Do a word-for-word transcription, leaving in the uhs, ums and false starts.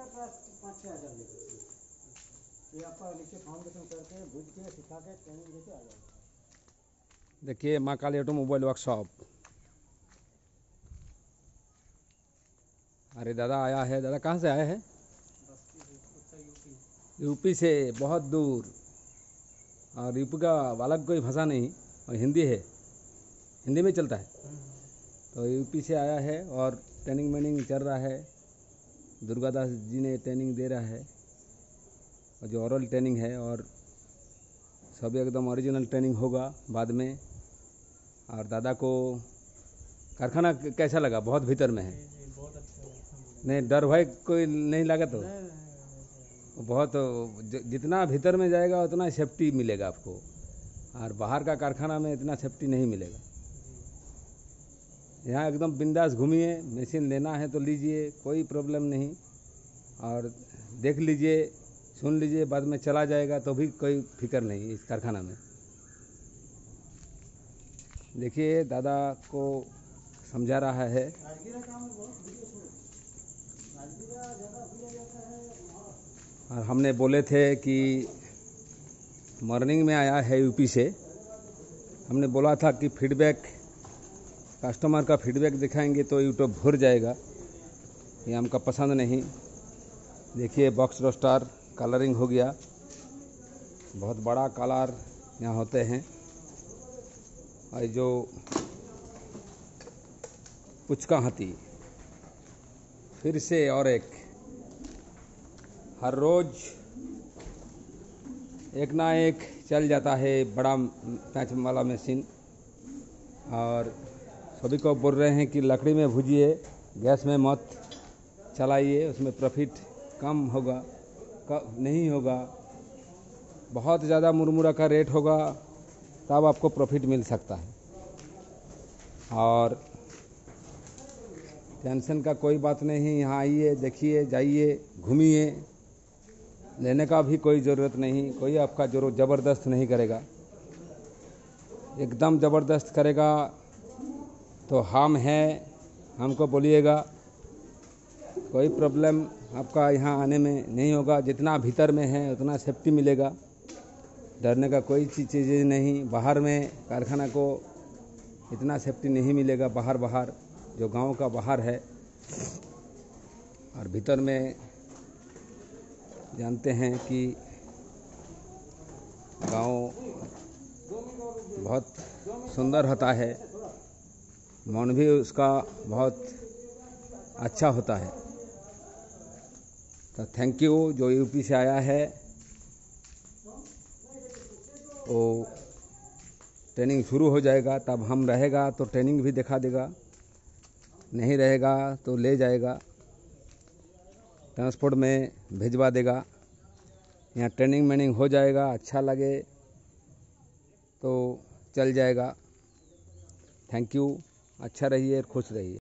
पाँच छः हज़ार ये आपका नीचे फाउंडेशन करके भूज के सिखा के ट्रेनिंग देके आ जाएगा। देखिए माँ काली ऑटोमोबाइल वर्कशॉप। अरे दादा आया है। दादा कहाँ से आए हैं? यूपी से, बहुत दूर। और यूपी का अलग कोई भाषा नहीं और हिंदी है, हिंदी में चलता है। तो यूपी से आया है और ट्रेनिंग वेनिंग चल रहा है। दुर्गादास जी ने ट्रेनिंग दे रहा है और जो ओरल ट्रेनिंग है, और सब एकदम ओरिजिनल ट्रेनिंग होगा बाद में। और दादा को कारखाना कैसा लगा? बहुत भीतर में है। बहुत अच्छा। नहीं डर भय कोई नहीं लगा? तो बहुत जितना भीतर में जाएगा उतना सेफ्टी मिलेगा आपको, और बाहर का कारखाना में इतना सेफ्टी नहीं मिलेगा। यहाँ एकदम बिंदास घूमिए, मशीन लेना है तो लीजिए, कोई प्रॉब्लम नहीं। और देख लीजिए, सुन लीजिए, बाद में चला जाएगा तो भी कोई फिक्र नहीं इस कारखाना में। देखिए दादा को समझा रहा है। और हमने बोले थे कि मॉर्निंग में आया है यूपी से, हमने बोला था कि फीडबैक, कस्टमर का फीडबैक दिखाएंगे तो यूट्यूब भर जाएगा, ये हमका पसंद नहीं। देखिए बॉक्स रोस्टर कलरिंग हो गया, बहुत बड़ा कलर यहाँ होते हैं। और जो पुचका हाथी फिर से, और एक हर रोज एक ना एक चल जाता है बड़ा पैंच वाला मशीन। और सभी को बोल रहे हैं कि लकड़ी में भूजिए, गैस में मत चलाइए, उसमें प्रॉफिट कम होगा, कम नहीं होगा। बहुत ज़्यादा मुरमुरा का रेट होगा तब आपको प्रॉफिट मिल सकता है। और टेंशन का कोई बात नहीं, यहाँ आइए, देखिए, जाइए, घूमिए। लेने का भी कोई ज़रूरत नहीं, कोई आपका जरूर ज़बरदस्त नहीं करेगा। एकदम ज़बरदस्त करेगा तो हम हैं, हमको बोलिएगा, कोई प्रॉब्लम आपका यहाँ आने में नहीं होगा। जितना भीतर में है उतना सेफ्टी मिलेगा, डरने का कोई चीज़ नहीं। बाहर में कारखाना को इतना सेफ्टी नहीं मिलेगा, बाहर बाहर जो गांव का बाहर है। और भीतर में जानते हैं कि गांव बहुत सुंदर होता है, मन भी उसका बहुत अच्छा होता है। तो थैंक यू जो यूपी से आया है। वो ट्रेनिंग शुरू हो जाएगा तब हम रहेगा तो ट्रेनिंग भी दिखा देगा, नहीं रहेगा तो ले जाएगा, ट्रांसपोर्ट में भिजवा देगा। यहाँ ट्रेनिंग वेनिंग हो जाएगा, अच्छा लगे तो चल जाएगा। थैंक यू, अच्छा रहिए, खुश रहिए।